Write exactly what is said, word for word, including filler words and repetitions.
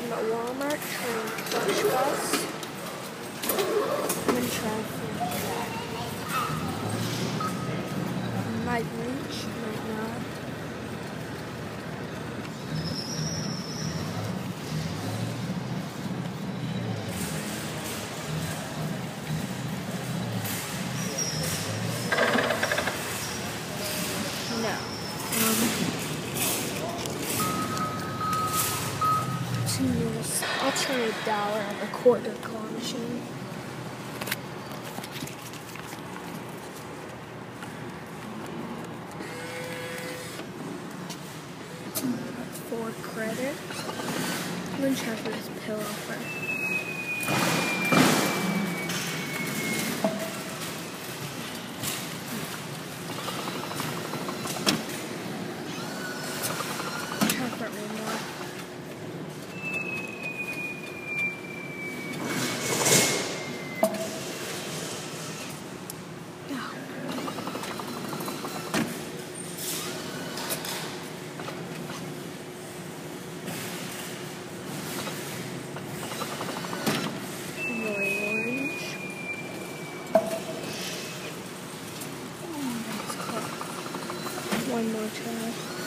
I'm at Walmart trying Plush Bus. I'm gonna try for that. Might reach, might not. No. Um, I'll try a dollar on the quarter claw machine. Four credit. I'm gonna try for this pillow first. Try for it one more. One more try.